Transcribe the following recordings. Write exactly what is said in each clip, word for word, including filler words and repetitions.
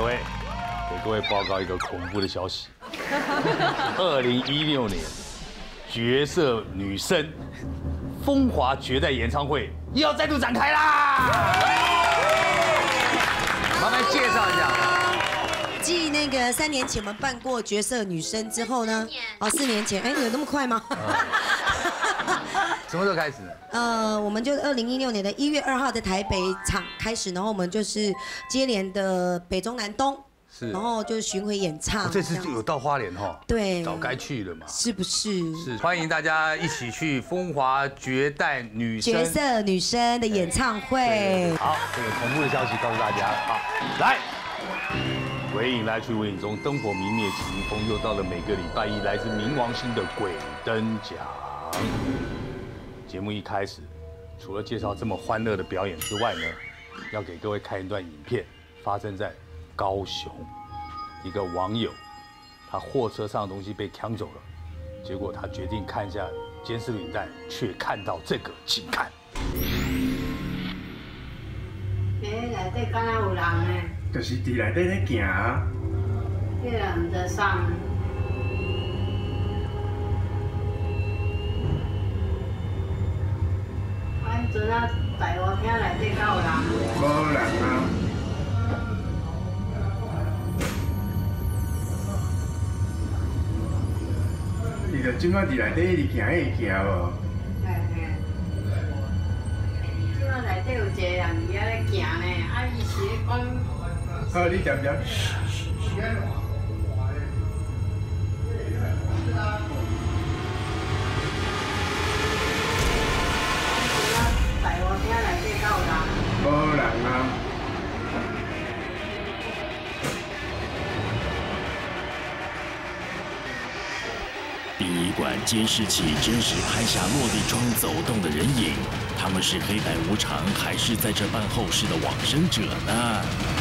各位，给各位报告一个恐怖的消息：二零一六年绝色女声风华绝代演唱会又要再度展开啦！麻烦介绍一下。 继那个三年前我们办过绝色女声之后呢，哦，四年前，哎，有那么快吗？ 什么时候开始？ 呃，我们就二零一六年的一月二号在台北场开始，然后我们就是接连的北中南东， 是， 然后就是巡回演唱。 这次就有到花莲哈， 对， 早该去了嘛， 是不是？ 是，欢迎大家一起去风华绝代女声绝色女声的演唱会。 好，这个恐怖的消息告诉大家，好，来。 鬼影来去无影踪，灯火明灭起迎风，又到了每个礼拜一来自冥王星的鬼灯奖。节目一开始，除了介绍这么欢乐的表演之外呢，要给各位看一段影片，发生在高雄，一个网友，他货车上的东西被抢走了，结果他决定看一下监视录影带，却看到这个，请看。 哎，内底敢若有人呢？ 就是伫内底咧行啊， 迄个唔知啥。阮阵啊，大外厅内底敢有人？ 无人啊。伊就即摆伫内底一直行一直行无？ 嘿嘿。即摆内底有一个人伊遐咧行呢，啊，伊是咧讲。 好，你点点。 大外厅内底敢有人？ 无人啊。 殡仪馆监视器真实拍下落地窗走动的人影，他们是黑白无常，还是在这办后事的往生者呢？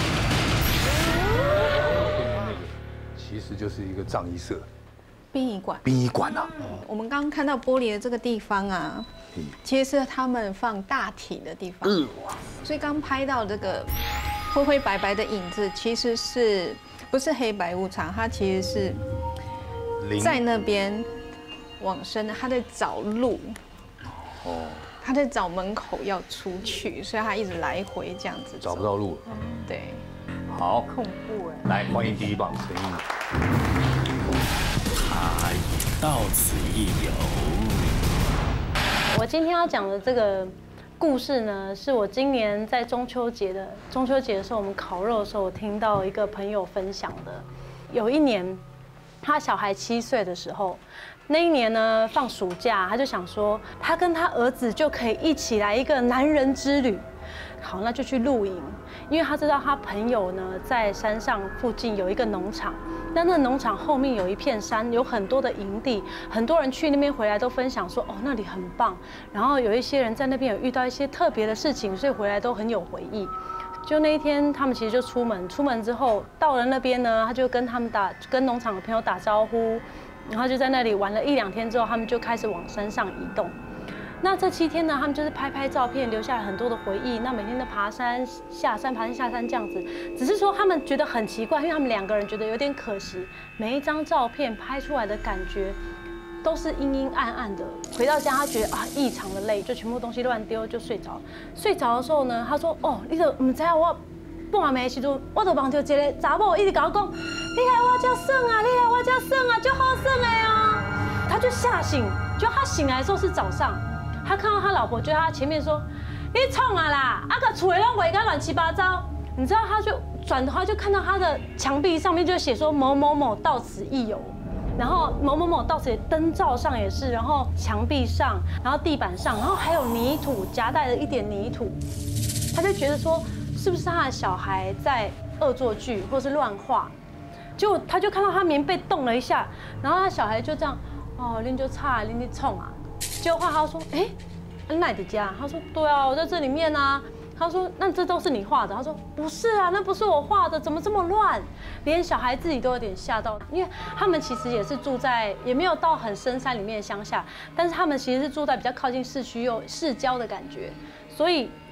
其实就是一个葬仪社， 殡仪馆。 殡仪馆啊， 我们刚刚看到玻璃的这个地方啊，其实是他们放大体的地方。嗯，所以刚拍到这个灰灰白白的影子，其实是不是黑白无常？它其实是在那边往生的，他在找路。哦。他在找门口要出去，所以他一直来回这样子走。 找不到路。 对。 好恐怖哎！ 来，欢迎第一棒陈英。 他也到此一游。 我今天要讲的这个故事呢，是我今年在中秋节的中秋节的时候，我们烤肉的时候，我听到一个朋友分享的。有一年，他小孩七岁的时候，那一年呢放暑假，他就想说，他跟他儿子就可以一起来一个男人之旅。好，那就去露营。 因为他知道他朋友呢在山上附近有一个农场，那那农场后面有一片山，有很多的营地，很多人去那边回来都分享说，哦，那里很棒。然后有一些人在那边有遇到一些特别的事情，所以回来都很有回忆。就那一天，他们其实就出门，出门之后到了那边呢，他就跟他们打，跟农场的朋友打招呼，然后就在那里玩了一两天之后，他们就开始往山上移动。 那这七天呢，他们就是拍拍照片，留下了很多的回忆。那每天的爬山、下山、爬山、下山这样子，只是说他们觉得很奇怪，因为他们两个人觉得有点可惜，每一张照片拍出来的感觉都是阴阴暗暗的。回到家，他觉得啊异常的累，就全部东西乱丢，就睡着。睡着的时候呢，他说：“哦，你都唔知我半暝的时阵，我就梦到一个查某一直跟我讲，你来我家耍啊，你来我家耍啊，就好耍的哦。”他就吓醒，就他醒来的时候是早上。 他看到他老婆就在他前面说：“你冲啊啦，啊个厝拢围得乱七八糟。”你知道，他就转头他就看到他的墙壁上面就写说某某某到此一游，然后某某某到此灯罩上也是，然后墙壁上，然后地板上，然后还有泥土夹带了一点泥土，他就觉得说是不是他的小孩在恶作剧或是乱画，结果他就看到他棉被动了一下，然后他小孩就这样哦，恁就差恁就冲啊。 结果他说：“哎，那你的家？”他说：“对啊，我在这里面啊。”他说：“那这都是你画的？”他说：“不是啊，那不是我画的，怎么这么乱？”连小孩自己都有点吓到，因为他们其实也是住在，也没有到很深山里面的乡下，但是他们其实是住在比较靠近市区又市郊的感觉，所以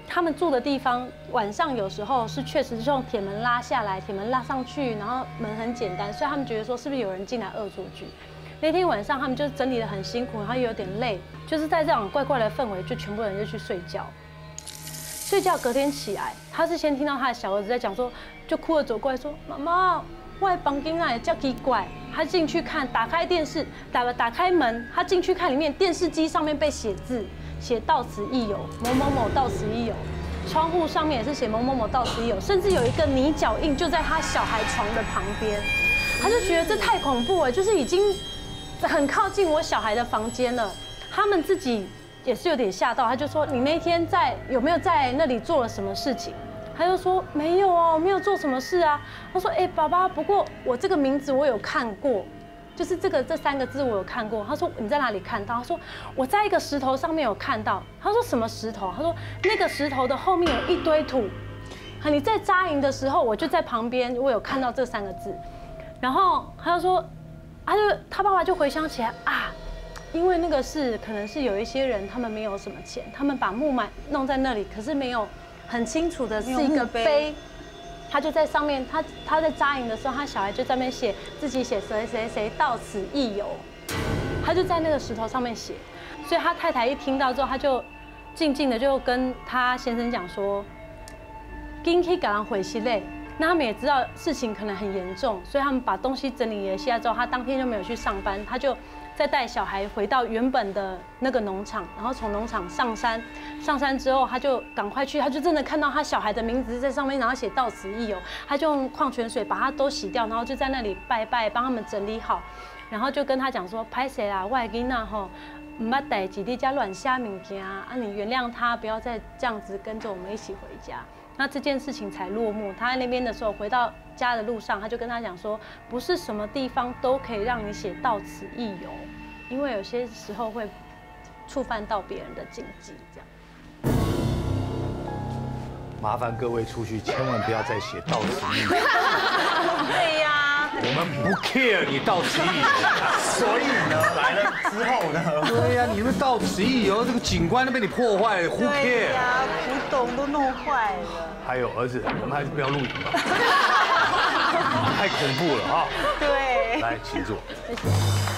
他们住的地方晚上有时候是确实是用铁门拉下来，铁门拉上去，然后门很简单，所以他们觉得说是不是有人进来恶作剧。那天晚上他们就整理得很辛苦，然后也有点累，就是在这种怪怪的氛围，就全部人就去睡觉。睡觉隔天起来，他是先听到他的小儿子在讲说，就哭着走过来说：“妈妈，我的房间啊也叫奇怪。”他进去看，打开电视，打打开门，他进去看里面电视机上面被写字。 写到此一游，某某某到此一游，窗户上面也是写某某某到此一游，甚至有一个泥脚印就在他小孩床的旁边，他就觉得这太恐怖了，就是已经很靠近我小孩的房间了。他们自己也是有点吓到，他就说：“你那天在有没有在那里做了什么事情？”他就说：“没有哦，没有做什么事啊。”他说：“哎，爸爸，不过我这个名字我有看过。” 就是这个这三个字我有看过。他说你在哪里看到？他说我在一个石头上面有看到。他说什么石头？他说那个石头的后面有一堆土。你在扎营的时候，我就在旁边，我有看到这三个字。然后他就说，他就他爸爸就回想起来啊，因为那个是可能是有一些人他们没有什么钱，他们把木板弄在那里，可是没有很清楚的是一个碑。 他就在上面，他他在扎营的时候，他小孩就在那边写自己写谁谁谁到此一游，他就在那个石头上面写，所以他太太一听到之后，他就静静的就跟他先生讲说，今天赶上回息嘞。那他们也知道事情可能很严重，所以他们把东西整理了一下之后，他当天就没有去上班，他就再带小孩回到原本的那个农场，然后从农场上山。上山之后，他就赶快去，他就真的看到他小孩的名字在上面，然后写到此一游，他就用矿泉水把它都洗掉，然后就在那里拜拜，帮他们整理好，然后就跟他讲说，拍谁啦，我的囡仔吼，唔捌代志，你家乱写物件啊，你原谅他，不要再这样子跟着我们一起回家。那这件事情才落幕。他在那边的时候，回到家的路上，他就跟他讲说，不是什么地方都可以让你写到此一游，因为有些时候会触犯到别人的禁忌，这样。 麻烦各位出去，千万不要再写到此一游。 对呀， 我们不 care 你到此一游， 所以呢，来了之后呢？ 对呀，你们到此一游，这个景观都被你破坏了 ，Who 对 care？ 呀，古董都弄坏了。 还有儿子，我们还是不要录影吧，太恐怖了啊！ 对， 来，请坐。谢谢。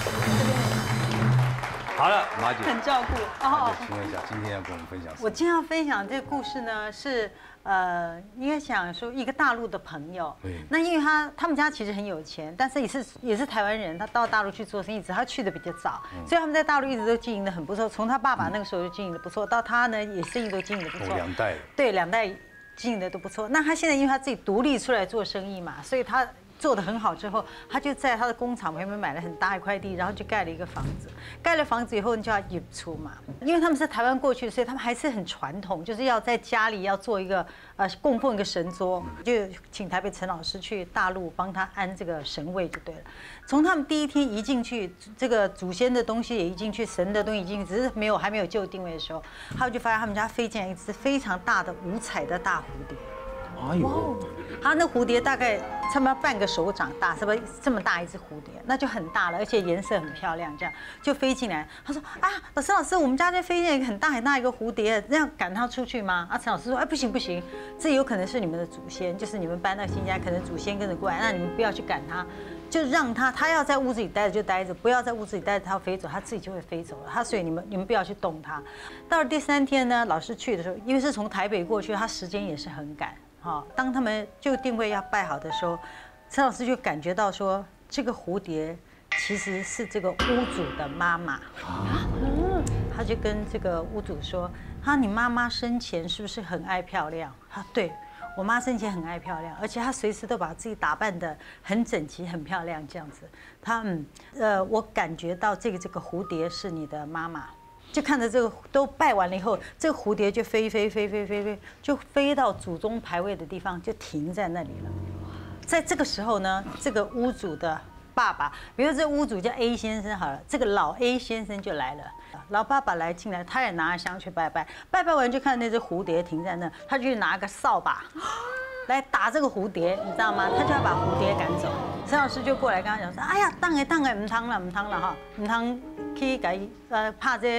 好了，马姐， 很照顾马姐，请问一下，今天要跟我们分享什么？ 我今天要分享这个故事呢，是呃，应该想说一个大陆的朋友。那因为他他们家其实很有钱，但是也是也是台湾人，他到大陆去做生意，只是他去的比较早，所以他们在大陆一直都经营的很不错。从他爸爸那个时候就经营的不错，到他呢也生意都经营的不错。 两代。对， 两代经营的都不错。那他现在因为他自己独立出来做生意嘛，所以他。 做得很好之后，他就在他的工厂旁边买了很大一块地，然后就盖了一个房子。盖了房子以后，你就要入出嘛，因为他们是台湾过去，所以他们还是很传统，就是要在家里要做一个呃供奉一个神桌，就请台北陈老师去大陆帮他安这个神位就对了。从他们第一天移进去，这个祖先的东西也移进去，神的东西移进去，只是没有还没有就定位的时候，他们就发现他们家飞进来一只非常大的五彩的大蝴蝶。 哎呦， 它那蝴蝶大概差不多半个手掌大，是不是这么大一只蝴蝶？那就很大了，而且颜色很漂亮，这样就飞进来。他说啊，老师老师，我们家就飞进来一个很大很大一个蝴蝶，这样赶它出去吗？啊，陈老师说，哎，不行不行，这有可能是你们的祖先，就是你们搬到新家，可能祖先跟着过来，那你们不要去赶它。 就让他，他要在屋子里待着就待着，不要在屋子里待着，他飞走，他自己就会飞走了。他所以你们你们不要去动它。到了第三天呢，老师去的时候，因为是从台北过去，他时间也是很赶。好，当他们就定位要拜好的时候，陈老师就感觉到说，这个蝴蝶其实是这个屋主的妈妈。啊，他就跟这个屋主说：“他你妈妈生前是不是很爱漂亮？”他对。 我妈生前很爱漂亮，而且她随时都把自己打扮得很整齐、很漂亮这样子。她嗯呃，我感觉到这个这个蝴蝶是你的妈妈，就看着这个都拜完了以后，这个蝴蝶就飞飞飞飞飞飞，就飞到祖宗牌位的地方，就停在那里了。在这个时候呢，这个屋主的爸爸，比如这屋主叫 A 先生好了，这个老 A 先生就来了。 老爸爸来进来，他也拿着香去拜拜，拜拜完就看那只蝴蝶停在那，他就去拿个扫把来打这个蝴蝶，你知道吗？他就要把蝴蝶赶走。陈老师就过来跟他讲说：“哎呀，当哎当哎，唔通了唔通了哈，唔通去给呃怕这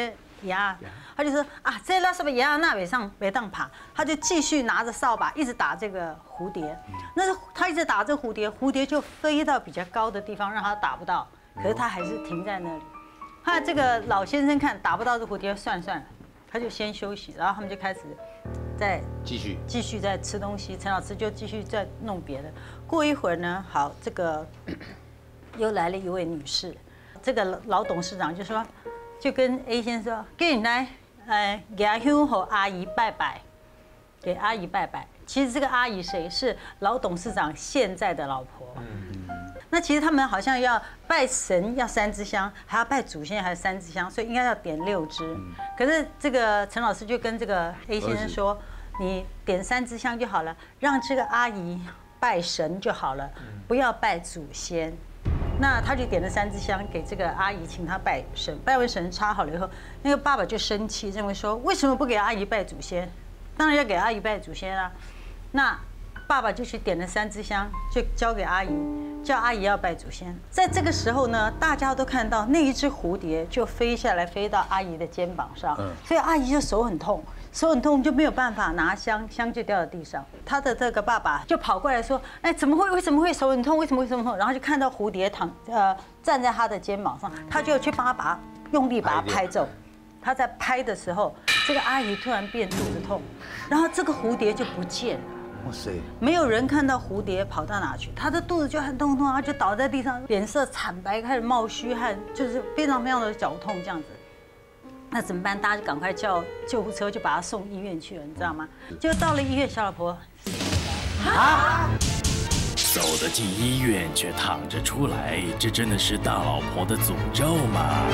牙，他就说啊，这拉什么牙那北上北当爬，他就继续拿着扫把一直打这个蝴蝶。那是他一直打这个蝴蝶，蝴蝶就飞到比较高的地方，让他打不到，可是他还是停在那里。他这个老先生看打不到这蝴蝶，算了算了，他就先休息，然后他们就开始在继续继续在吃东西。陈老师就继续在弄别的。过一会儿呢，好，这个又来了一位女士，这个老董事长就说，就跟 A 先生说，给你来，呃，给阿兄和阿姨拜拜，给阿姨拜拜。其实这个阿姨谁？是老董事长现在的老婆。那其实他们好像要拜神要三支香，还要拜祖先还有三支香，所以应该要点六支。可是这个陈老师就跟这个 A 先生说，你点三支香就好了，让这个阿姨拜神就好了，不要拜祖先。那他就点了三支香给这个阿姨，请她拜神。拜完神插好了以后，那个爸爸就生气，认为说为什么不给阿姨拜祖先？当然要给阿姨拜祖先啊。那爸爸就去点了三支香，就交给阿姨，叫阿姨要拜祖先。在这个时候呢，大家都看到那一只蝴蝶就飞下来，飞到阿姨的肩膀上，所以阿姨就手很痛，手很痛就没有办法拿香，香就掉到地上。他的这个爸爸就跑过来说：“哎，怎么会？为什么会手很痛？为什么会这么痛？”然后就看到蝴蝶躺呃站在他的肩膀上，他就去帮他把用力把它拍走。他在拍的时候，这个阿姨突然变肚子痛，然后这个蝴蝶就不见了。哇塞！没有人看到蝴蝶跑到哪去，他的肚子就很痛痛，他就倒在地上，脸色惨白，开始冒虚汗，就是非常非常的绞痛这样子。那怎么办？大家就赶快叫救护车，就把他送医院去了，你知道吗？就到了医院，小老婆啊，走得进医院却躺着出来，这真的是大老婆的诅咒吗？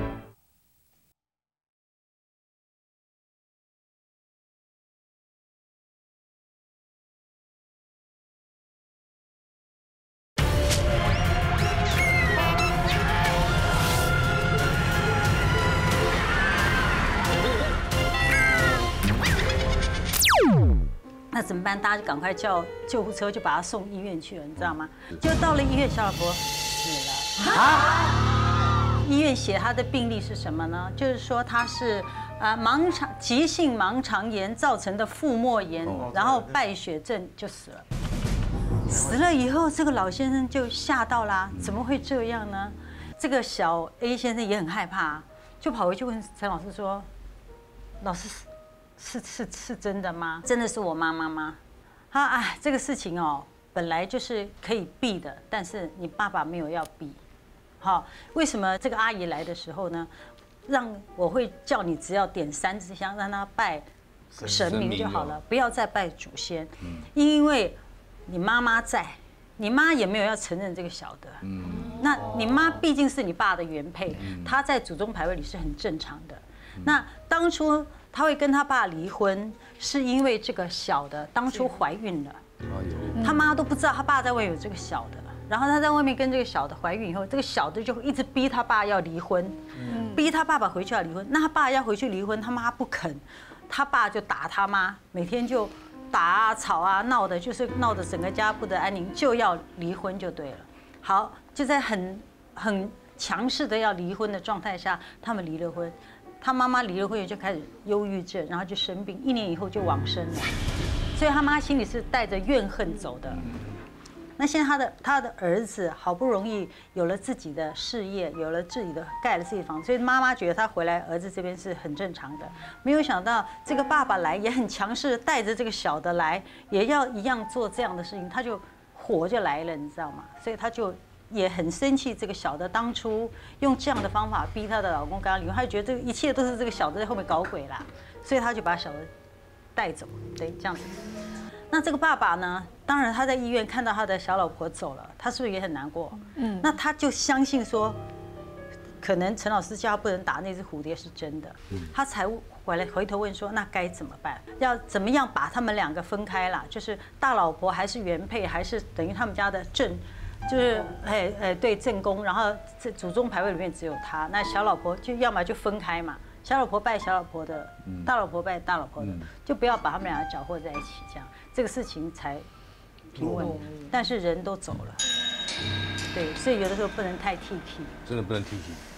那怎么办？大家就赶快叫救护车，就把他送医院去了，你知道吗？就到了医院，小老婆死了。啊！医院写他的病历是什么呢？就是说他是啊盲肠急性盲肠炎造成的腹膜炎，然后败血症就死了。死了以后，这个老先生就吓到啦，怎么会这样呢？这个小 A 先生也很害怕，就跑回去问陈老师说：“老师。”是是是真的吗？真的是我妈妈吗？他哎，这个事情哦，本来就是可以避的，但是你爸爸没有要避。好，为什么这个阿姨来的时候呢，让我会叫你只要点三支香，让她拜神明就好了，不要再拜祖先，因为你妈妈在，你妈也没有要承认这个小的。那你妈毕竟是你爸的原配，她在祖宗牌位里是很正常的。那当初。他会跟他爸离婚，是因为这个小的当初怀孕了，他妈都不知道他爸在外面有这个小的，然后他在外面跟这个小的怀孕以后，这个小的就会一直逼他爸要离婚，逼他爸爸回去要离婚。那他爸要回去离婚，他妈不肯，他爸就打他妈，每天就打啊吵啊闹的，就是闹得整个家不得安宁，就要离婚就对了。好，就在很很强势的要离婚的状态下，他们离了婚。他妈妈离了婚就开始忧郁症，然后就生病，一年以后就往生了。所以他妈心里是带着怨恨走的。那现在他的他的儿子好不容易有了自己的事业，有了自己的盖了自己的房子，所以妈妈觉得他回来儿子这边是很正常的。没有想到这个爸爸来也很强势，带着这个小的来，也要一样做这样的事情，他就火就来了，你知道吗？所以他就。也很生气，这个小的当初用这样的方法逼她的老公跟她离婚，她就觉得这个一切都是这个小的在后面搞鬼啦，所以她就把小的带走，对，这样子。那这个爸爸呢，当然他在医院看到他的小老婆走了，他是不是也很难过？嗯，那他就相信说，可能陈老师叫他不能打那只蝴蝶是真的，他才回来回头问说，那该怎么办？要怎么样把他们两个分开啦？就是大老婆还是原配，还是等于他们家的正？就是哎哎对正宫，然后这祖宗牌位里面只有他，那小老婆就要么就分开嘛，小老婆拜小老婆的，大老婆拜大老婆的，就不要把他们两个搅和在一起，这样这个事情才平稳。但是人都走了，对，所以有的时候不能太 T K， 真的不能 T K。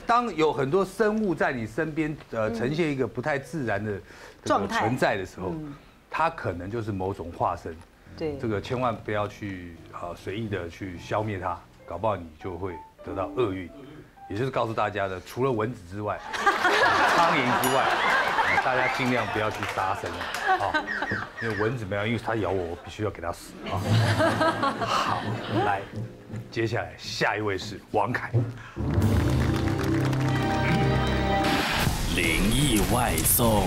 当有很多生物在你身边，呃，呈现一个不太自然的状态存在的时候，它可能就是某种化身。 对， 这个千万不要去呃随意的去消灭它，搞不好你就会得到厄运。也就是告诉大家的，除了蚊子之外，苍蝇之外，大家尽量不要去杀生啊，因为蚊子没有，因为它咬我，我必须要给它死啊。好，来，接下来下一位是王凯。 灵异外送。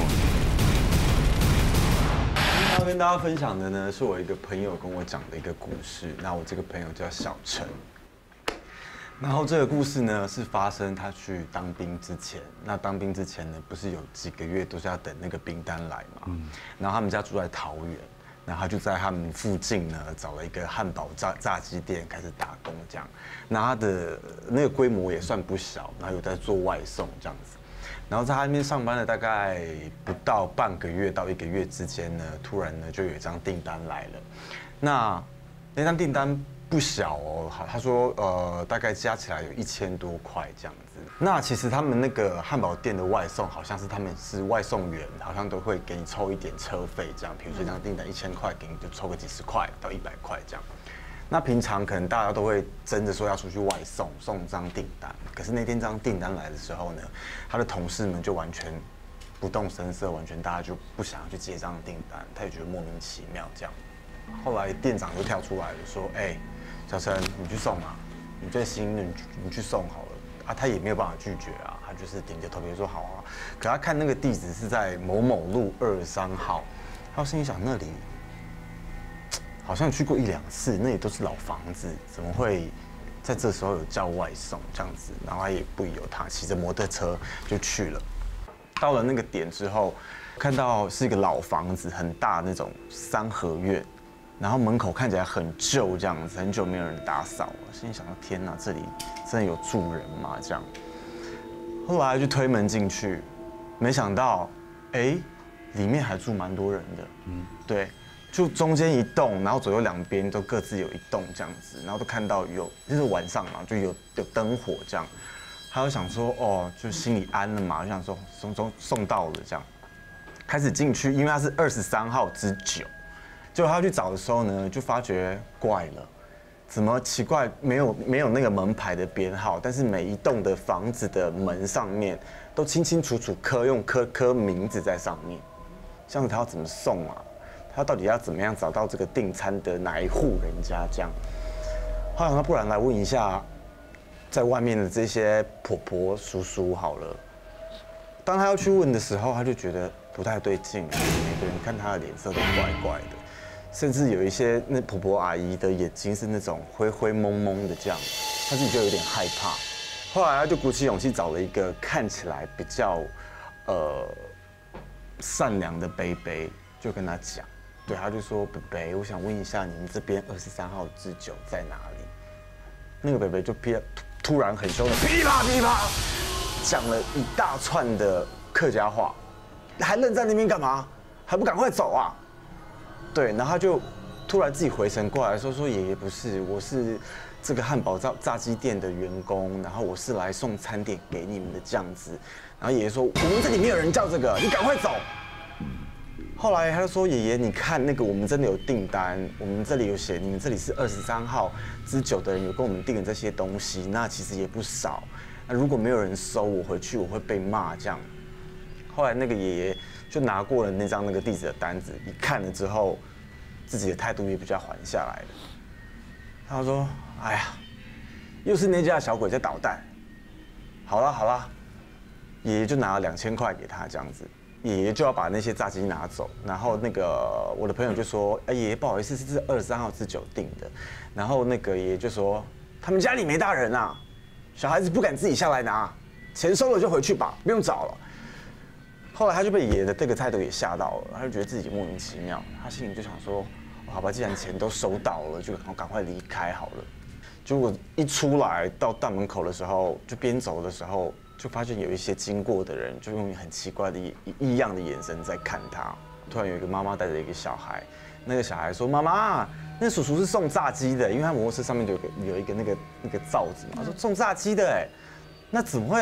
要跟大家分享的呢，是我一个朋友跟我讲的一个故事。那我这个朋友叫小陈。然后这个故事呢，是发生他去当兵之前。那当兵之前呢，不是有几个月都是要等那个兵单来嘛？嗯。然后他们家住在桃园，然后他就在他们附近呢找了一个汉堡炸炸鸡店开始打工这样。那他的那个规模也算不小，然后有在做外送这样子。然后在他那边上班了大概不到半个月到一个月之间呢，突然呢就有一张订单来了。那那张订单不小哦，他说呃大概加起来有一千多块这样子。那其实他们那个汉堡店的外送好像是他们是外送员，好像都会给你抽一点车费这样。比如说这张订单一千块，给你就抽个几十块到一百块这样。那平常可能大家都会争着说要出去外送送张订单，可是那天这张订单来的时候呢，他的同事们就完全不动声色，完全大家就不想要去接这张订单，他也觉得莫名其妙这样。后来店长就跳出来了，说：“哎、欸，小陈，你去送啊，你最新的你你去送好了。”啊，他也没有办法拒绝啊，他就是顶着头皮说好啊。可他看那个地址是在某某路二十三号，他心里想那里。好像去过一两次，那里都是老房子，怎么会在这时候有叫外送这样子？然后他也不疑有他，骑着摩托车就去了。到了那个点之后，看到是一个老房子，很大那种三合院，然后门口看起来很旧，这样子，很久没有人打扫了。心里想到天哪，这里真的有住人吗？这样。后来就推门进去，没想到，哎，里面还住蛮多人的。嗯，对。就中间一栋，然后左右两边都各自有一栋这样子，然后都看到有，就是晚上嘛，就有有灯火这样。他就想说，哦，就心里安了嘛，就想说送送送到了这样。开始进去，因为他是二十三号之九，结果他去找的时候呢，就发觉怪了，怎么奇怪？没有没有那个门牌的编号，但是每一栋的房子的门上面都清清楚楚刻用刻刻名字在上面，这样子他要怎么送啊？他到底要怎么样找到这个订餐的哪一户人家？这样，后来那不然来问一下，在外面的这些婆婆叔叔好了。当他要去问的时候，他就觉得不太对劲，每个人看他的脸色都怪怪的，甚至有一些那婆婆阿姨的眼睛是那种灰灰蒙蒙的这样，他自己就有点害怕。后来他就鼓起勇气找了一个看起来比较呃善良的伯伯，就跟他讲。对，他就说：“北北，我想问一下，你们这边二十三号之九在哪里？”那个北北就噼突然很凶的噼啪噼啪讲了一大串的客家话，还愣在那边干嘛？还不赶快走啊！对，然后他就突然自己回神过来说：“说爷爷不是，我是这个汉堡炸炸鸡店的员工，然后我是来送餐点给你们的这样子。”然后爷爷说：“我们这里没有人叫这个，你赶快走。”后来他就说：“爷爷，你看那个，我们真的有订单，我们这里有写，你们这里是二十三号之九的人有跟我们订的这些东西，那其实也不少。那如果没有人收，我回去我会被骂这样。”后来那个爷爷就拿过了那张那个地址的单子，一看了之后，自己的态度也比较缓下来了。他说：“哎呀，又是那家小鬼在捣蛋。好啦好啦。”爷爷就拿了两千块给他这样子。爷爷就要把那些炸鸡拿走，然后那个我的朋友就说：“哎，爷爷不好意思，是二十三号之九订的。”然后那个爷爷就说：“他们家里没大人啊，小孩子不敢自己下来拿，钱收了就回去吧，不用找了。”后来他就被爷爷的这个态度给吓到了，他就觉得自己莫名其妙，他心里就想说：“好吧，既然钱都收到了，就赶快离开好了。”结果一出来到大门口的时候，就边走的时候。就发现有一些经过的人，就用很奇怪的异样的眼神在看他。突然有一个妈妈带着一个小孩，那个小孩说：“妈妈，那叔叔是送炸鸡的，因为他摩托车上面有个有一个那个那个罩子嘛。”他说：“送炸鸡的，哎，那怎么会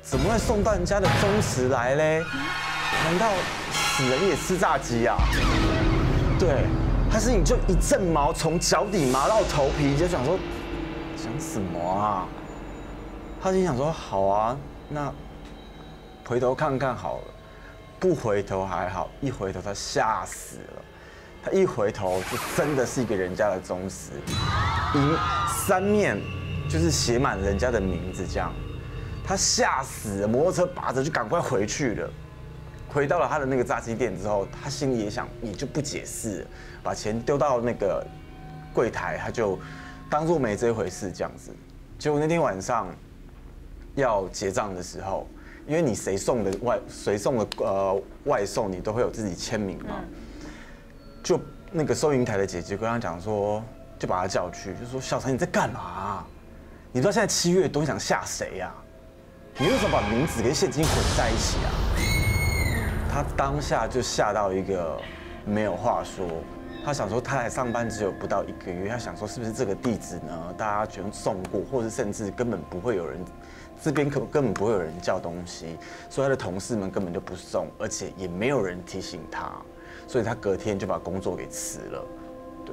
怎么会送到人家的宗祠来嘞？难道死人也吃炸鸡啊？对，他是你就一阵毛从脚底麻到头皮，就想说想什么啊？他就想说好啊，那回头看看好了。不回头还好，一回头他吓死了。他一回头就真的是一个人家的宗祠，迎三面就是写满人家的名字，这样，他吓死了，摩托车拔着就赶快回去了。回到了他的那个炸鸡店之后，他心里也想，也就不解释了，把钱丢到那个柜台，他就当作没这回事这样子。结果那天晚上要结账的时候，因为你谁送的外谁送的呃外送，你都会有自己签名嘛。就那个收银台的姐姐跟他讲说，就把他叫去，就说小陈你在干嘛啊？你知道现在七月多，你想吓谁呀？你为什么把名字跟现金混在一起啊？他当下就吓到一个没有话说。他想说他来上班只有不到一个月，他想说是不是这个地址呢，大家全送过，或者甚至根本不会有人，这边根根本不会有人叫东西，所以他的同事们根本就不送，而且也没有人提醒他，所以他隔天就把工作给辞了。对。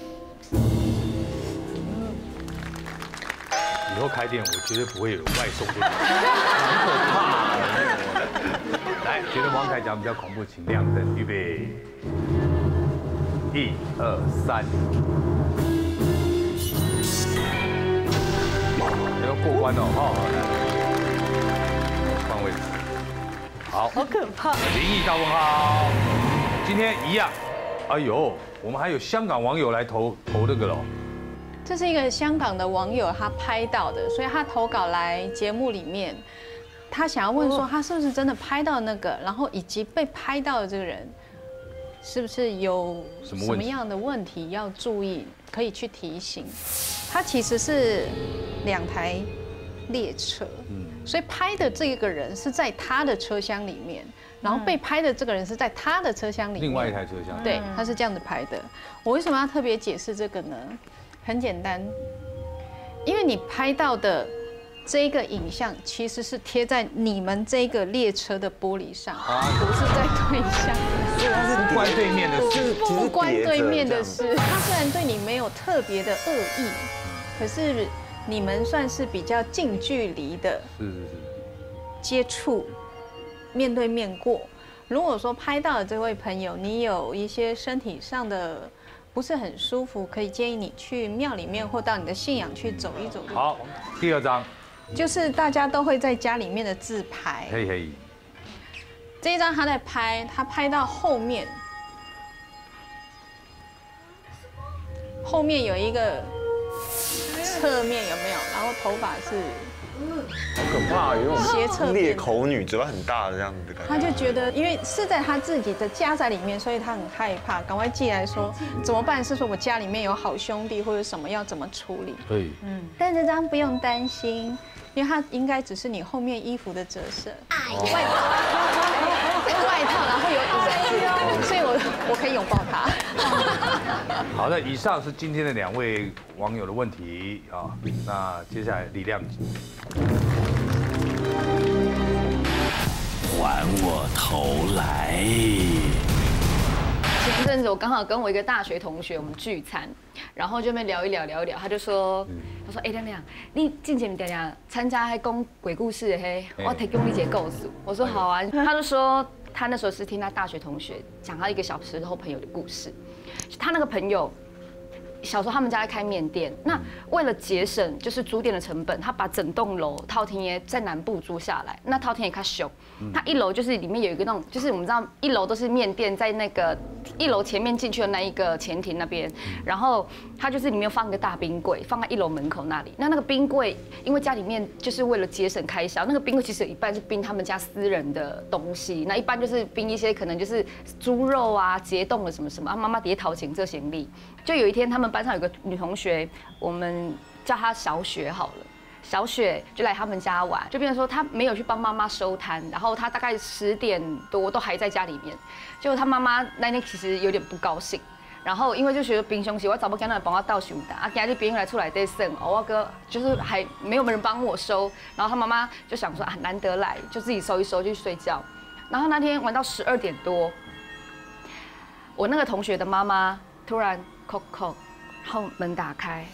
以后开店，我绝对不会有人外送给你，很可怕。来，觉得王凯讲比较恐怖，请亮灯，预备，一二三，要过关了，好好来，换位置，好， 好可怕。 灵异大问号，今天一样，哎呦，我们还有香港网友来投投这个喽。 这是一个香港的网友他拍到的，所以他投稿来节目里面，他想要问说他是不是真的拍到那个，然后以及被拍到的这个人是不是有什么样的问题要注意，可以去提醒。他其实是两台列车，所以拍的这个人是在他的车厢里面，然后被拍的这个人是在他的车厢里面， 另外一台车厢， 对，他是这样子拍的。我为什么要特别解释这个呢？很简单，因为你拍到的这个影像其实是贴在你们这个列车的玻璃上，不是在对向， 所以它是不关对面的事， 不关对面的事。他虽然对你没有特别的恶意，可是你们算是比较近距离的是是是接触，面对面过。如果说拍到的这位朋友，你有一些身体上的不是很舒服，可以建议你去庙里面或到你的信仰去走一走。 好，第二张就是大家都会在家里面的自拍。 可以可以。 这一张他在拍，他拍到后面，后面有一个侧面有没有？然后头发是。 好可怕，有斜侧种裂口女，嘴巴很大的这样子的感觉。 他就觉得，因为是在他自己的家宅里面，所以他很害怕，赶快寄来说怎么办？是说我家里面有好兄弟或者什么要怎么处理？ 可以。 嗯，但这张不用担心，因为它应该只是你后面衣服的折射，外套，这个外套然后有影子，所以我我可以拥抱他。 好的，以上是今天的两位网友的问题啊。那接下来李亮， 还我头来！ 前阵子我刚好跟我一个大学同学我们聚餐，然后就那边聊一聊聊一聊，他就说，他说哎亮亮，你之前定定参加还讲鬼故事的嘿，我提供你一个故事。我说好啊，他就说他那时候是听他大学同学讲他一个小时候朋友的故事，他那个朋友。小时候他们家在开面店，那为了节省就是租店的成本，他把整栋楼套厅也在南部租下来。那套厅也开小，他一楼就是里面有一个那种，就是我们知道一楼都是面店，在那个一楼前面进去的那一个前庭那边，然后他就是里面放一个大冰柜，放在一楼门口那里。那那个冰柜，因为家里面就是为了节省开销，那个冰柜其实有一半是冰他们家私人的东西，那一般就是冰一些可能就是猪肉啊、解冻了什么什么，啊妈妈叠陶情这行李。就有一天他们班上有个女同学，我们叫她小雪好了。小雪就来他们家玩，就变成说她没有去帮妈妈收摊，然后她大概十点多都还在家里面。结果她妈妈那天其实有点不高兴， 然后因为就觉得平常时我找不干那帮我倒收单，啊，今日别人来出来在剩，我哥就是还没有人帮我收，然后他妈妈就想说啊，难得来，就自己收一收就去睡觉。然后那天玩到十二点多，我那个同学的妈妈突然叩叩，然后门打开，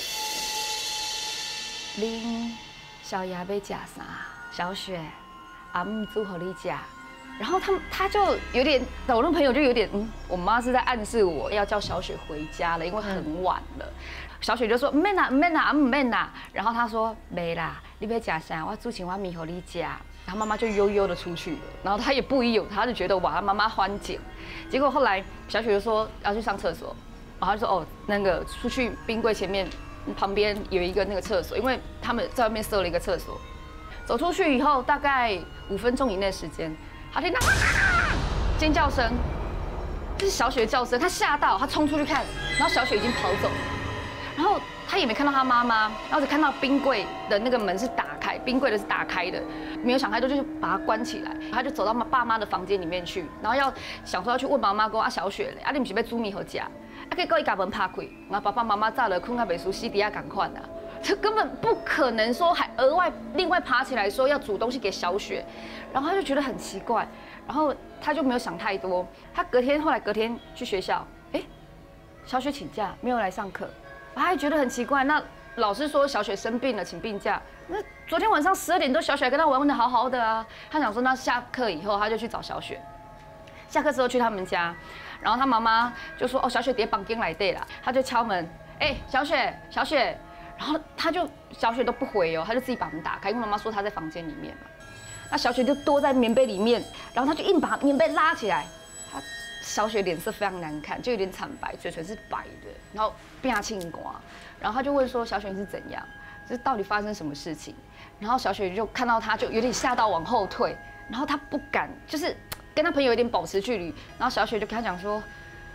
恁小爷要吃啥？小雪，阿姆煮给你吃。然后他他就有点，我那朋友就有点，嗯，我妈是在暗示我要叫小雪回家了，因为很晚了。小雪就说唔免啦，唔免啦，唔免啦。然后他说没啦，你要吃啥？我煮青蛙米给你吃。然后妈妈就悠悠的出去了，然后他也不疑有他，就觉得哇，妈妈欢景。结果后来小雪就说要去上厕所，然后就说哦，那个出去冰柜前面旁边有一个那个厕所，因为他们在外面设了一个厕所。走出去以后，大概五分钟以内的时间，他听到尖叫声，这是小雪的叫声，他吓到，他冲出去看，然后小雪已经跑走了，然后他也没看到他妈妈，然后只看到冰柜的那个门是打开，冰柜的是打开的，没有想太多，就是把它关起来，他就走到爸妈的房间里面去，然后要想说要去问妈妈说啊小雪嘞，啊你不是要煮米好吃，啊结果伊把门拍开，然后爸爸妈妈早了困到袂熟悉底下赶快啊。这根本不可能说还额外另外爬起来说要煮东西给小雪，然后他就觉得很奇怪，然后他就没有想太多。他隔天后来隔天去学校，哎，小雪请假没有来上课，他还觉得很奇怪。那老师说小雪生病了，请病假。那昨天晚上十二点多，小雪还跟他玩玩的好好的啊。他想说那下课以后他就去找小雪，下课之后去他们家，然后他妈妈就说哦小雪叠绑筋来对啦，他就敲门，哎小雪小雪。然后他就小雪都不回哦，他就自己把门打开，因为妈妈说她在房间里面嘛。那小雪就躲在棉被里面，然后他就硬把棉被拉起来。他小雪脸色非常难看，就有点惨白，嘴唇是白的，然后变青瓜。然后他就问说：“小雪你是怎样？这到底发生什么事情？”然后小雪就看到他就有点吓到往后退，然后他不敢，就是跟他朋友有点保持距离。然后小雪就跟他讲说：“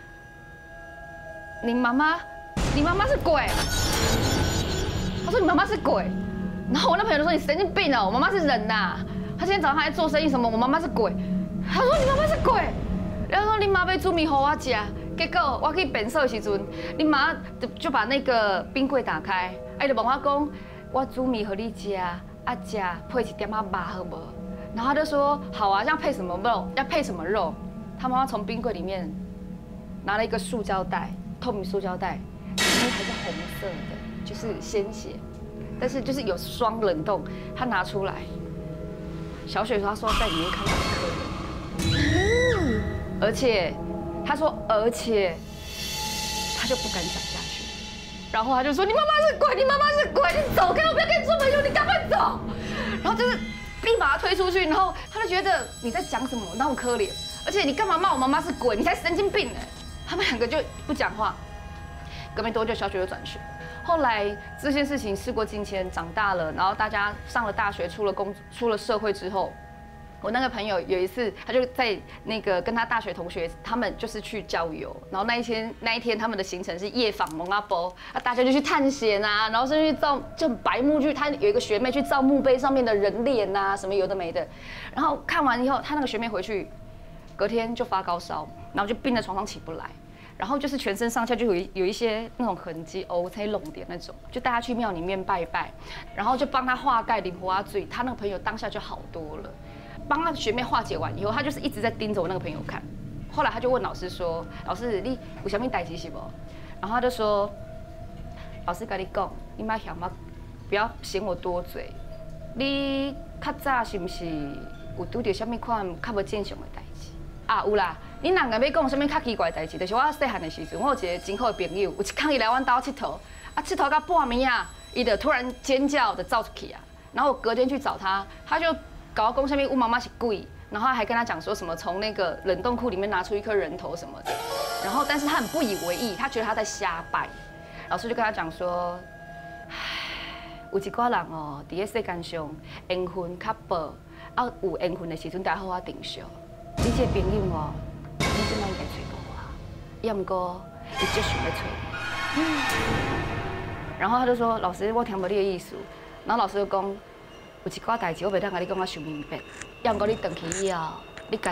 你妈妈，你妈妈是鬼。”他说你妈妈是鬼，然后我那朋友就说你神经病哦，我妈妈是人呐。他今天早上还在做生意什么，我妈妈是鬼。他说你妈妈是鬼，然后说你妈被煮米给我吃，结果我去变色的时阵，你妈就就把那个冰柜打开，哎就问我讲，我煮米给你吃，啊吃配一点仔肉好不？然后他就说好啊，要配什么肉？要配什么肉？他妈妈从冰柜里面拿了一个塑胶袋，透明塑胶袋，里面还是红色的。就是鲜血，但是就是有双冷冻，他拿出来。小雪说，他说在里面看到一颗人，而且他说，而且他就不敢讲下去，然后他就说：“你妈妈是鬼，你妈妈是鬼，你走开，我不要跟你做朋友，你赶快走。”然后就是立马推出去，然后他就觉得你在讲什么，那么可怜，而且你干嘛骂我妈妈是鬼？你才神经病呢！他们两个就不讲话。隔没多久，小雪就转学。后来这件事情事过境迁，长大了，然后大家上了大学，出了工，出了社会之后，我那个朋友有一次，他就在那个跟他大学同学，他们就是去郊游，然后那一天那一天他们的行程是夜访蒙阿波，啊大家就去探险啊，然后甚至去造就很白目去，他有一个学妹去造墓碑上面的人脸啊，什么有的没的，然后看完以后，他那个学妹回去，隔天就发高烧，然后就病在床上起不来。然后就是全身上下就有有一些那种痕迹，哦，才拢点那种，就带他去庙里面拜拜，然后就帮他化盖淋花水，他那个朋友当下就好多了。帮他学妹化解完以后，他就是一直在盯着我那个朋友看。后来他就问老师说：“老师，你有啥物代志是不？”然后他就说：“老师跟你讲，你莫嫌我，不要嫌我多嘴。你较早是不是有拄到啥物款较无正常的代志？啊，有啦。”你若个要讲什么较奇怪的代志，就是我细汉的时阵，我有一个真好的朋友，有一天伊来阮家佚佗，啊佚佗到半暝啊，伊就突然尖叫的走出去啊，然后我隔天去找他，他就搞我讲什么我妈妈是鬼，然后还跟他讲说什么从那个冷冻库里面拿出一颗人头什么的，然后但是他很不以为意，他觉得他在瞎掰，老师就跟他讲说，唉，有一寡人哦，伫个世间上缘分较薄，啊有缘分的时阵，才好好定数，你这朋友哦。你即摆应该找到我，要毋过伊就想要找你。然后他就说：“老师，我听无你的意思。”然后老师就讲：“有一寡代志我袂当甲你讲啊伤明白，要毋过你回去以后，你家己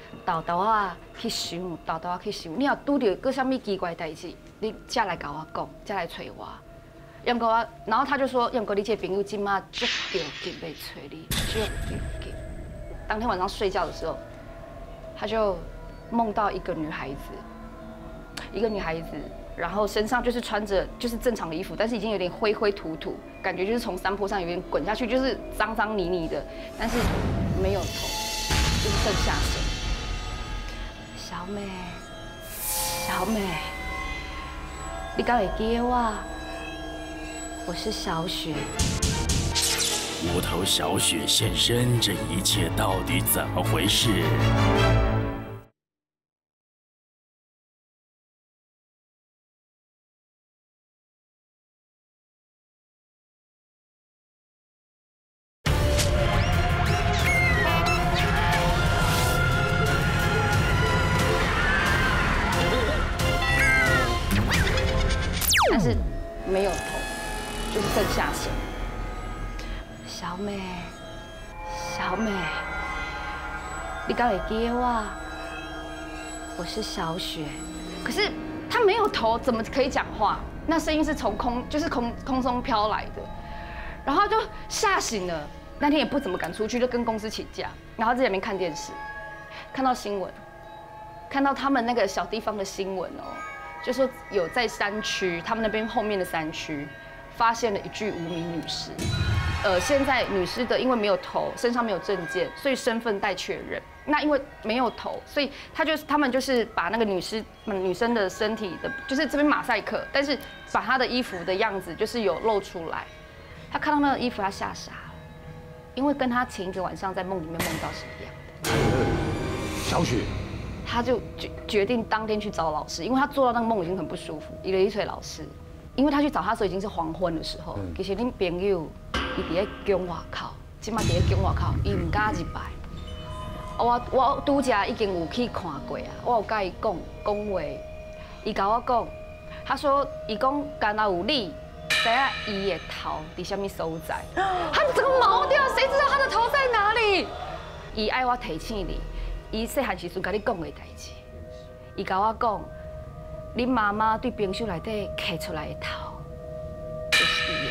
豆豆啊去想，豆豆啊去想，你若拄到个啥物奇怪代志，你才来甲我讲，才来找我。要唔过我，然后他就说，要唔过你这朋友今嘛足着急来找你，足着急。当天晚上睡觉的时候，他就梦到一个女孩子，一个女孩子。 然后身上就是穿着就是正常的衣服，但是已经有点灰灰土土，感觉就是从山坡上有点滚下去，就是脏脏泥泥的，但是没有头，就是剩下身。小美，小美，你敢会记得我？我是小雪。 无头小雪现身，这一切到底怎么回事？ 但是没有头，就是剩下身。小美，小美，你敢会记得我？我是小雪。可是她没有头，怎么可以讲话？那声音是从空，就是空空中飘来的。然后就吓醒了。那天也不怎么敢出去，就跟公司请假，然后在里面看电视，看到新闻，看到他们那个小地方的新闻哦。 就说有在山区，他们那边后面的山区，发现了一具无名女尸。呃，现在女尸的因为没有头，身上没有证件，所以身份待确认。那因为没有头，所以他就是他们就是把那个女尸女生的身体的，就是这边马赛克，但是把她的衣服的样子就是有露出来。他看到那个衣服，他吓傻了，因为跟他前一个晚上在梦里面梦到是一样的。 小雪。 他就决决定当天去找老师，因为他做到那个梦已经很不舒服，一个一锤老师，因为他去找他的时候已经是黄昏的时候。其实恁朋友伊伫咧宫外口，即马伫咧宫外口，伊唔敢入来。我我拄则已经有去看过啊，我有甲伊讲讲话，伊甲我讲，他说伊讲敢若有你，知影伊的头伫什么所在，他整个毛掉，谁知道他的头在哪里？伊爱我提醒你。 伊细汉时阵甲你讲的代志，伊甲我讲，恁妈妈对冰箱内底揢出来的头，就是伊的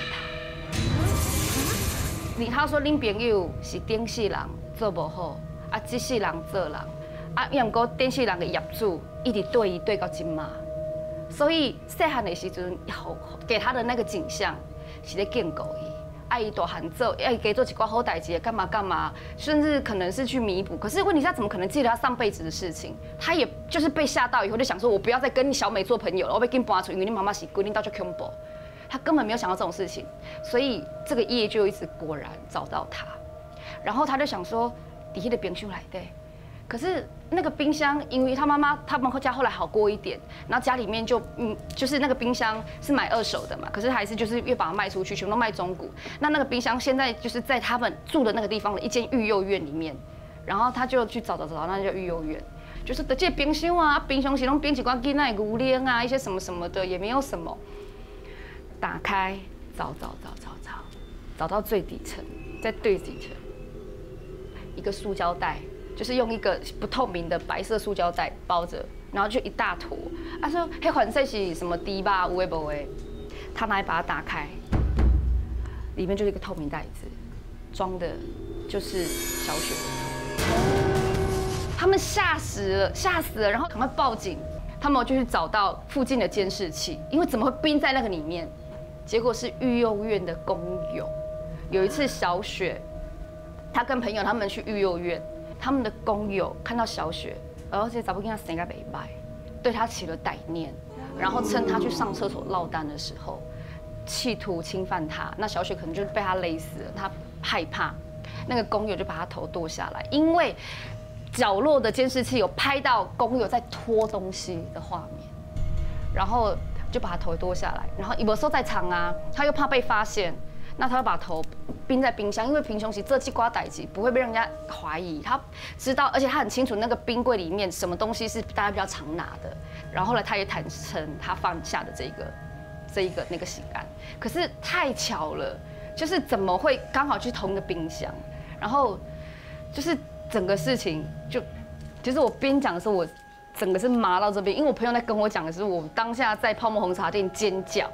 头。你他说恁朋友是顶世人做无好，啊，这世人做人，啊，因过顶世人的业主一直对伊对到今嘛，所以细汉的时阵，给他的那个景象是咧建构伊。 爱伊大汉做，爱给做几挂好代志，干嘛干嘛，甚至可能是去弥补。可是问题是，他怎么可能记得他上辈子的事情？他也就是被吓到以后，就想说，我不要再跟小美做朋友了，我被跟搬出，因为你妈妈是规定到就恐怖。他根本没有想到这种事情，所以这个夜就一直果然找到他。然后他就想说，底下的冰箱来的。可是那个冰箱，因为他妈妈他们家后来好过一点，然后家里面就嗯，就是那个冰箱是买二手的嘛，可是还是就是越把它卖出去，全部都卖中古。那那个冰箱现在就是在他们住的那个地方的一间育幼院里面，然后他就去找找找，那叫育幼院，就是的这冰箱啊，冰箱是拢冰几罐鸡奶牛奶啊，一些什么什么的，也没有什么。打开找找找找找，找到最底层，在最底层一个塑胶袋。 就是用一个不透明的白色塑胶袋包着，然后就一大坨。他说：“黑款色是什么低吧？无为不为。”他拿来把它打开，里面就是一个透明袋子，装的就是小雪的头。他们吓死了，吓死了，然后赶快报警。他们就去找到附近的监视器，因为怎么会冰在那个里面？结果是育幼院的工友。有一次小雪，她跟朋友他们去育幼院。 他们的工友看到小雪，然后这查某囡仔生个袂歹，对她起了歹念，然后趁她去上厕所落单的时候，企图侵犯她。那小雪可能就被他勒死了，她害怕，那个工友就把她头剁下来，因为角落的监视器有拍到工友在拖东西的画面，然后就把她头剁下来，然后有时候在场啊，他又怕被发现。 那他会把头冰在冰箱，因为平常时这几瓜代志不会被人家怀疑，他知道，而且他很清楚那个冰柜里面什么东西是大家比较常拿的。然后后来他也坦诚他放下的这个这一个那个刑案，可是太巧了，就是怎么会刚好去同一个冰箱，然后就是整个事情就就是我边讲的时候，我整个是麻到这边，因为我朋友在跟我讲的时候，我当下在泡沫红茶店尖叫。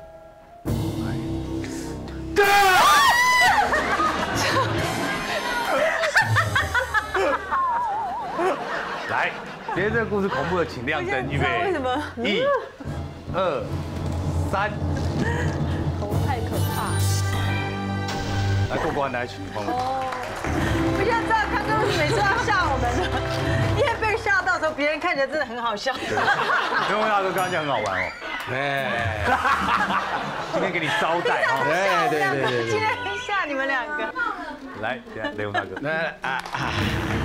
来，今天这个故事恐怖的，请亮灯，预备。 为什么？ 一、二、三。 头太可怕。 来过关，来，请帮我。 我现在知道康哥为什么每次要吓我们了，因为被吓到的时候，别人看起来真的很好笑。 因为大哥刚刚讲很好玩哦。哎，今天给你招待哦。 对对对对，今天吓你们两个。 来，雷勇大哥。来啊啊！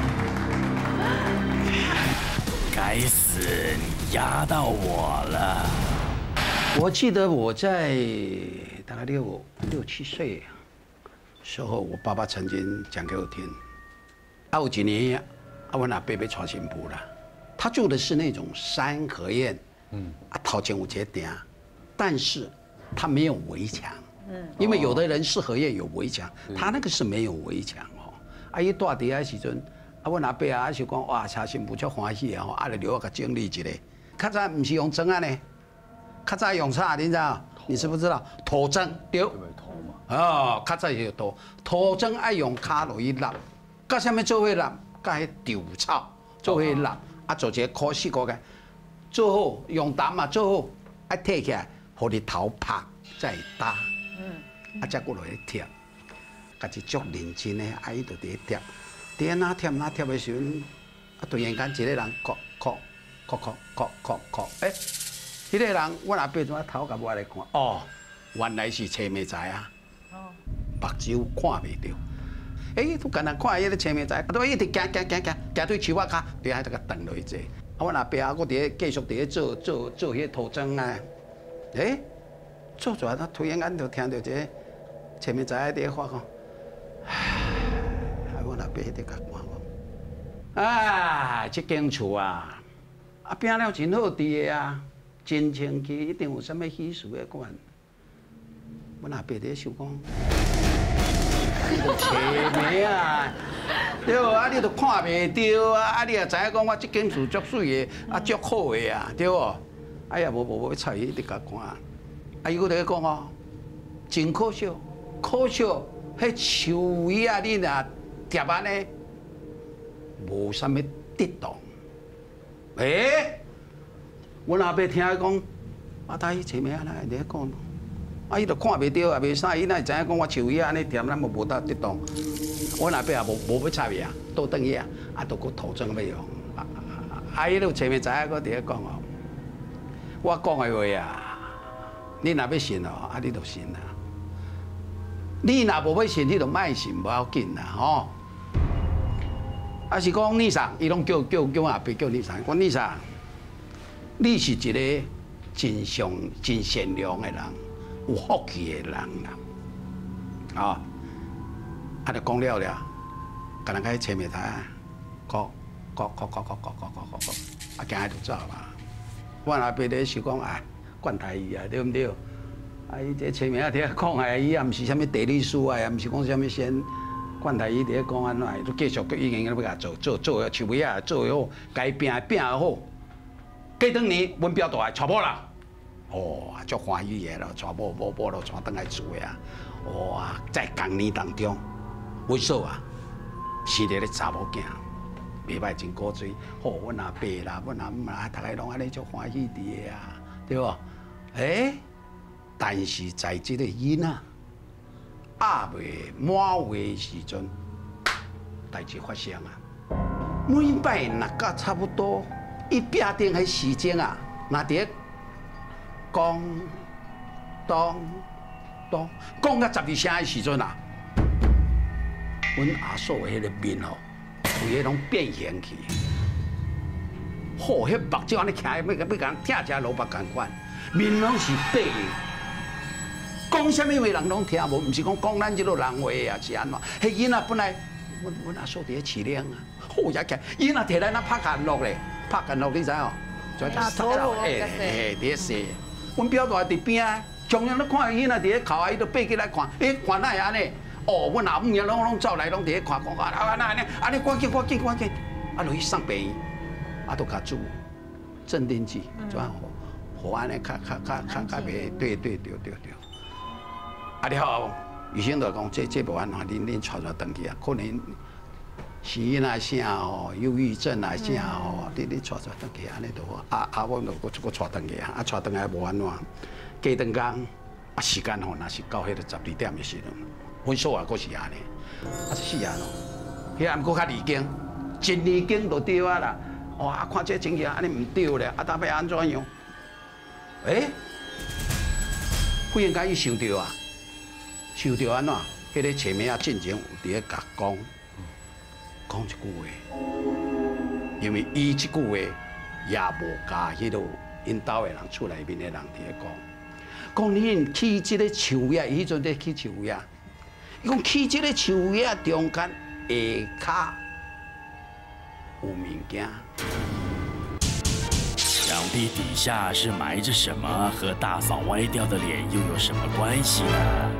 该死，你压到我了。 我记得我在大概六六七岁时候，我爸爸曾经讲给我听，啊，有一年啊，我阿伯被娶新妇了，他住的是那种三合院，嗯，啊，头前有一个店，但是他没有围墙，嗯，因为有的人四合院有围墙，他那个是没有围墙哦，啊，伊住伫遐时阵。啊，阮阿伯啊，就讲哇，娶新妇足欢喜啊！吼，啊，就留我甲整理一下。较早唔是用针啊呢，较早用啥？你知道？你知不知道？土针对。土嘛。哦，较早是用土，土针爱用骹落去揽，甲啥物做伙揽？甲迄稻草做伙揽，啊，做一个块四个个，做好用担嘛做好，啊，摕起来，互你头拍再打，嗯，啊，再过落去贴，家己足认真诶，啊，伊就伫贴。伫哪贴哪贴的时阵，啊！突然间一个人哭哭哭哭哭哭哭，哎，迄个人我阿伯怎啊头甲我来看？哦，原来是青眉仔啊！哦，目睭看袂到。哎，都干那看迄个青眉仔，都一直行行行行，行对树仔骹，伫遐这个等落去坐。啊，我阿伯啊，我伫咧继续伫咧做做做迄个土砖啊。哎，做做啊，突然间就听到一个青眉仔喺伫发讲。我阿伯喺度甲我讲，啊，这间厝啊，啊拼了真好住的啊，真清气，一定有啥物喜事的款。我阿伯伫想讲，你著找咩啊？对啊，你著看袂到啊，啊你也知影讲我这间厝足水的，啊足好的啊，对无？哎呀，无无无睬伊，一直甲看。啊，伊搁伫讲哦，真可惜，可惜，迄树位啊，你若。贴安呢，无啥物得当。诶，阮阿伯听伊讲，啊，他伊前面啊，来咧讲，啊，伊就看袂到，也袂啥，伊哪会知影讲我树叶安尼贴，咱无无得得当。阮阿伯也无无要插伊啊，倒转去啊，啊，都搁涂砖要用。啊啊，伊就前面知影搁伫咧讲哦，我讲的话啊，你若要信哦，啊，你就信啦。你若无要信，你就莫信，无要紧啦，吼。啊是讲你啥，伊拢叫叫叫我阿伯叫你啥？讲你啥？你是一个真善真善良的人，有福气的人啦。啊，啊，就讲了了，甲人家去前面台，讲讲讲讲讲讲讲讲讲，啊，行下就走啦。我阿伯咧想讲啊，惯台语啊，对毋对？啊，伊这前面啊，伫遐讲啊，伊也毋是啥物地理书啊，也毋是讲啥物先。惯台语伫咧讲安怎，都继续佮已经要甲做做做树尾啊，做好，该拼拼好。过两年，阮表大娶某啦，哦，足欢喜个咯，娶某某某咯，娶倒来厝个啊，哇，在同年当中，阮嫂啊，生了个查某囝，袂歹真古锥，好，阮阿伯啦，阮阿姆啦，大家拢安尼足欢喜伫个啊，对无？诶，但是在即个囡仔。压未满月时阵，代志发生啊！每摆若到差不多伊壁顶迄时钟啊，若伫讲当当讲到十二声的时阵啊，阮阿嫂的迄个面吼，规个拢变形去。吼，迄目睭安尼徛，要要甲人疼食萝卜共款，面拢是白的。讲啥物话人拢听无，毋是讲讲咱即落人话啊，是安怎？迄囡仔本来，阮阮阿嫂伫咧饲粮啊，好呀起，囡仔摕咱那拍干落咧，拍干落你知哦？就就撒走，诶诶，伫咧洗。阮表大伫边啊，常常都看囡仔伫咧哭啊，伊就爬起来看，诶，看哪会安尼？哦，阮阿母也拢拢走来，拢伫咧看，讲啊，安尼安尼，安尼赶紧赶紧赶紧，啊，落去送病院。 啊，都甲注镇定剂，怎样？互安尼较较较较较袂，对对对对对。啊了后，医生就讲，这这无安怎，恁恁带带转去啊，可能是因啊啥吼，忧郁症啊啥吼，你你带带转去安尼就好。啊啊，我就我我带转去啊，啊带转来无安怎，加顿工啊时间吼，若是到迄个十二点的时阵，阮所啊，阁是安尼，啊是安咯，迄暗阁较离经，一离经就对啊啦。哇，看这情形安尼唔对咧，啊，搭要安怎样？诶，忽然间伊想到啊，想到安怎？迄个前面啊进前有伫咧甲讲，讲一句话，因为伊即句话也无甲迄落因兜的人厝内面的人伫咧讲，讲恁去即个树叶，伊迄阵咧去树叶，伊讲去即个树叶中间下骹有物件。 墙壁底下是埋着什么？和大嫂歪掉的脸又有什么关系呢？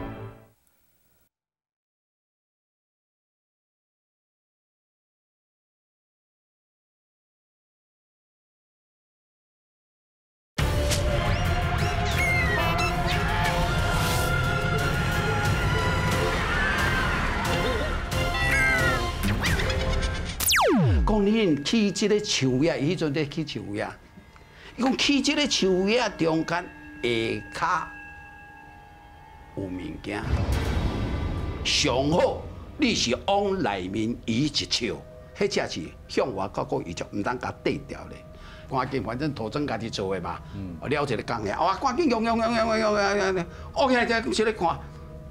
讲恁去即个树叶，伊迄阵咧去树叶。伊讲去即个树叶中间下骹有物件，上好你是往内面移一笑，迄只是向外高高移就毋通甲缀掉咧。赶紧，反正土庄家己做的嘛，嗯，了一个工个，哇，赶紧用用用用用用用用，哦，起来才是咧看，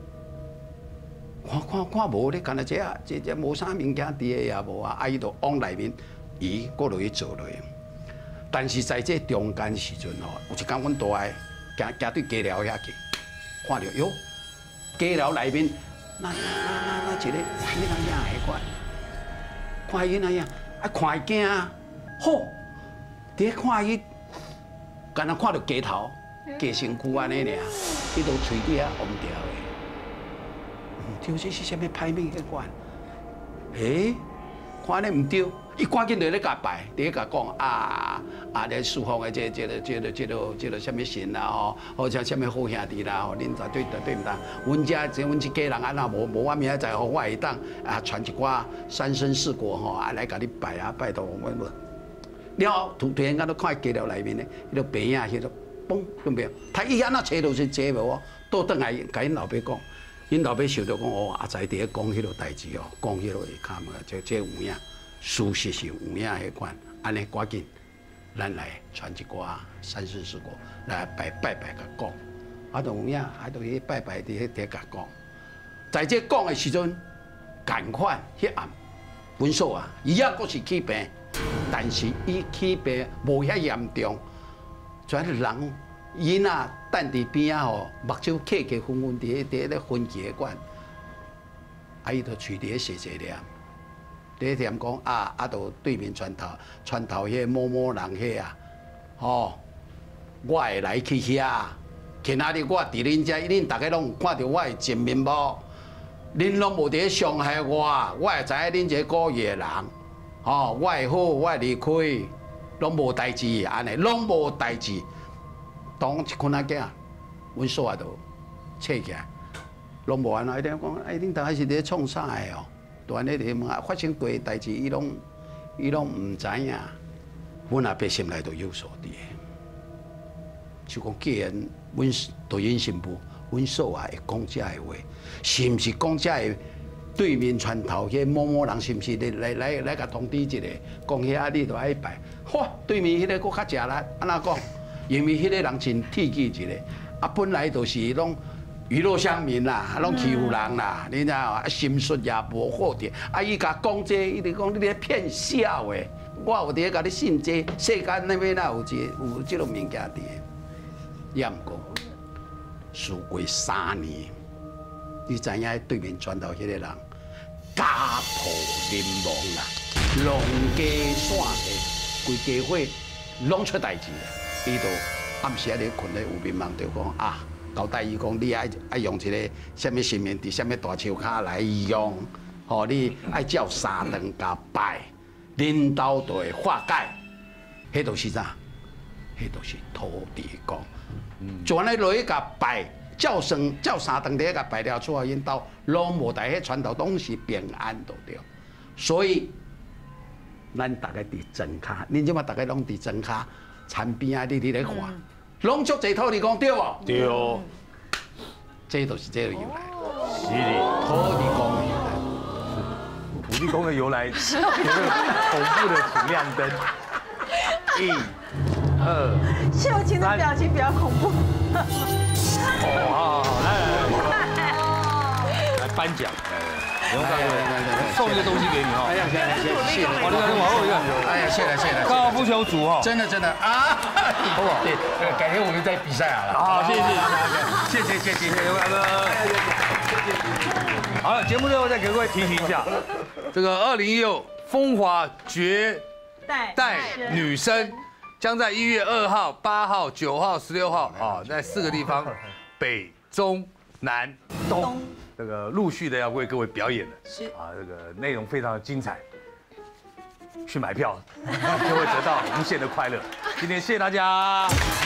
看看看无咧，干那这啊，这这无啥物件伫个也无啊，啊伊就往内面移，搁落去做落去。但是在这中间时阵吼，有一天阮大个行行对街寮遐去，看到哟，街寮内面那那那那一个囡仔影个款，看伊那样，啊看伊惊啊，好，伫看伊，干那看到街头、街身躯安尼尔，伊都喙底啊红掉个，唔对，这是啥物歹物个款？诶，看安尼唔对。伊赶紧就咧甲拜，咧甲讲啊啊！咧侍奉的这这个这个这个这个什么神啦吼，或者什么好兄弟啦吼，恁绝对绝对唔当。阮遮即阮即家人安那无无我明仔载，互我会当啊传一寡三生四果吼，啊来甲你拜啊拜托阮无。了后突突然间都看街寮内面咧，迄个白影迄个嘣对不对？他伊安那找到是找无哦，倒转来甲因老爸讲，因老爸想到讲哦，阿仔伫咧讲迄个代志哦，讲迄个下骹嘛，这这有影。事实是有影迄款，安尼赶紧，咱来传一寡三生四果来拜拜拜甲讲，啊，就有影，啊，就去拜拜伫迄底甲讲。在这讲的时阵，赶快迄暗，阮嫂啊，伊也阁是起病，但是伊起病无遐严重，全人伊若等伫边仔吼，目睭磕磕昏昏伫迄伫咧昏厥管，啊，伊就喙伫咧细细念。第一点讲啊，啊，都对面船头船头迄某某人迄啊，吼，我会来去遐，去哪里？我伫恁遮，恁大家拢有看到我的真面目，恁拢无伫咧伤害我，我会知影恁这个野人，吼，我会好，我会离开，拢无代志，安尼，拢无代志。当一群仔囝，阮嫂也都扯起来，拢无安怎，伊点讲，哎，恁大家是伫咧创啥的哦？大安尼伫问啊，发生过的代志，伊拢伊拢唔知影。阮阿伯心内都有所伫个，就讲既然阮导演新妇，阮嫂啊会讲遮个话，是毋是讲遮个对面船头迄某某人，是毋是来来来甲通知一下，讲遐啊你着爱拜？嚯，对面迄个佫较食力，安怎讲？因为迄个人真铁气一个，啊本来就是拢。娱乐乡民啦，拢欺负人啦，你知道啊？心术也无好点，啊！伊甲讲这，伊就讲你咧骗笑诶。我有伫咧甲你信这，世间那边哪有这有这种物件伫？也毋过，事过三年，你知影对面传到迄个人家破人亡啦，龙家散去，规家伙拢出代志啦。伊就暗时咧困咧，有面梦就讲啊。交代伊讲，你爱爱用一个什么神明伫什么大树骹来用，吼、哦，你爱照三顿甲拜，恁兜就会化解。 迄就是啥？迄就是土地公。就安尼落去甲拜，照生照三顿伫甲拜了出来，因兜拢无大迄传统拢是平安就对。所以，咱大家伫庄骹，恁即马大家拢伫庄骹田边啊，你伫咧看，拢足侪土地公对无？ 对。 这就是这个由来。 是的， 土地公的由来。 土地公的由来，有个恐怖的请亮灯。一、二、 秀琴的表情比较恐怖。 哦，好好好，来来来，来颁奖，来来，不用干了，送一个东西给你哈。 哎呀，谢谢谢谢， 我这个往后一看， 哎呀，谢了谢了。 高尔夫球组哈， 真的真的啊，好不好？对，改天我们再比赛好了。 好，谢谢谢谢谢谢谢谢刘大哥。好了，节目最后再给各位提醒一下，这个二零一六风华绝代女生将在一月二号、八号、九号、十六号啊，在四个地方，北、中、南、东，这个陆续的要为各位表演了。 是啊，这个内容非常的精彩，去买票就会得到无限的快乐。今天谢谢大家。